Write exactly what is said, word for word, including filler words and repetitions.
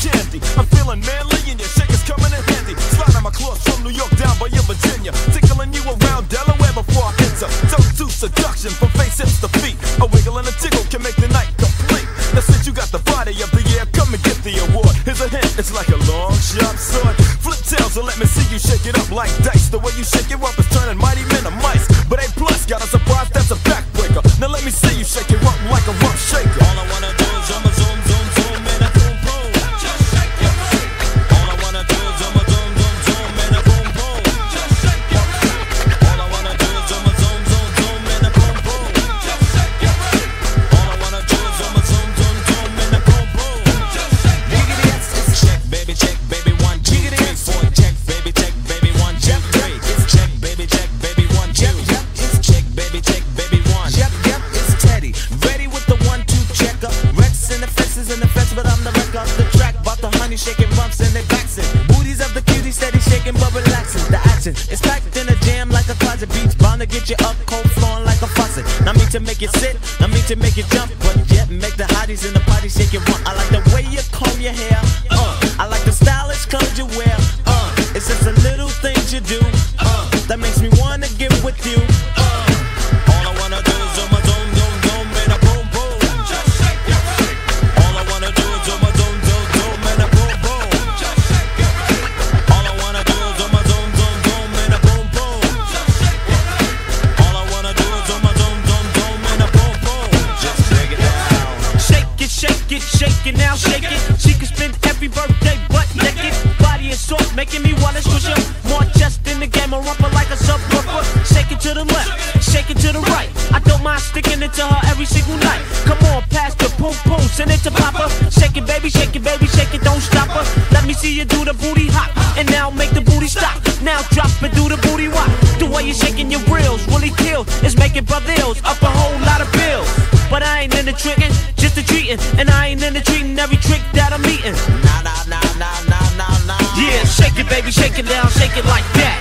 candy. I'm feeling manly and your shaker's coming in handy. Sliding my claws from New York down by your Virginia, tickling you around Delaware before I enter. Toe to seduction from face hips to feet. A wiggle and a tickle can make the night complete. Now since you got the body of the year, come and get the award. Here's a hint, it's like a long sharp sword. Flip tails and let me see you shake it up like dice. The way you shake it up is turning mighty men to mice. But A plus got a surprise, that's a backbreaker. Now let me see you shake it up like a rump shaker. All I wanna do is zoom, zoom, zoom, zoom, and a boom, boom. Just shake your booty. All I wanna do is zoom, zoom, zoom, zoom, and a boom, boom. Just shake your booty. All I wanna do is zoom, zoom, zoom, zoom, and a boom, boom. Just shake your booty. All I wanna do is zoom, zoom, zoom, zoom, and a boom, boom. Just shake your booty. Check, baby, check, baby, one, two, three, four. Check, baby, check, baby, one, two, three. It's check, baby, check, baby, one, two. It's check, baby, check, baby, one. Yep, yep, it's Teddy. Ready with the one, two checker. Wreckx-N-Effect is in the fence, but I'm the wreck off the track. Bought the honey shaking rumps and they waxing. Booties of the cutie steady shaking but relaxing. The action is packed in a jam like a closet. Beats bound to get you up, cold flowing like a faucet. Not me to make you sit, not me to make you jump, but yet make the hotties in the party shake it rump. I like the way you comb your hair, uh. I like the stylish clothes you wear, uh. It's just the little things you do, uh. that makes me wanna get with you, uh. All I wanna do is zoom, zoom, zoom, zoom, and a boom, boom. Just shake your booty. All I wanna do is zoom, zoom, zoom, zoom, and a boom, boom. Just shake your booty. All I wanna do is zoom, zoom, zoom, zoom, and a boom, boom. Just shake your booty. All I wanna do is zoom, zoom, zoom, zoom, and a boom, boom. Just break it down. Shake it, shake it, shake it now, shake it. She can spend every birthday butt naked. Body is soft, making me wanna squish her. More chest in the game, a rumper like a subwoofer. Shake it to the left, shake it to the right. I don't mind sticking it to her every single night. Come on, pass the poom poom, send it to Papa. Shake it, baby, shake it, baby, shake it, don't stop her. Let me see you do the booty hop, and now make the booty stop. Now drop it, do the booty walk. The way you're shaking your reels really kills. It's making brothers up a whole lot of bills. But I ain't into tricking, just the treating. And I ain't into treating every trick that I'm eating. Nah, nah, nah, nah, nah, nah, nah. Yeah, shake it, baby, shake it down, shake it like that.